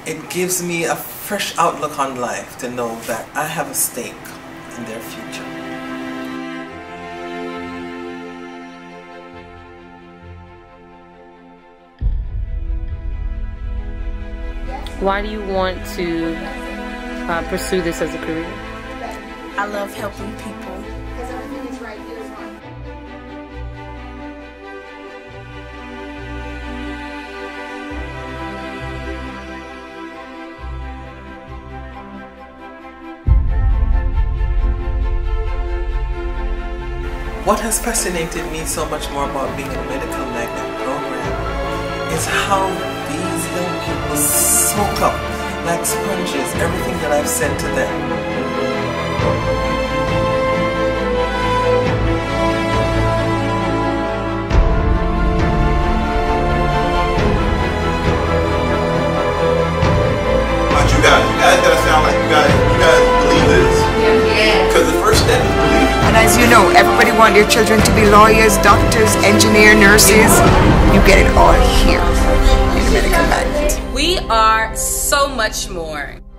it gives me a fresh outlook on life to know that I have a stake in their future. Why do you want to pursue this as a career? I love helping people. What has fascinated me so much more about being a medical magnet program is how these young people soak up like sponges everything that I've said to them. You guys gotta sound like you guys believe this. Yeah. Because the first step is believing. And as you know, everybody wants their children to be lawyers, doctors, engineers, nurses. You get it all here in the Medical Magnet. We are so much more.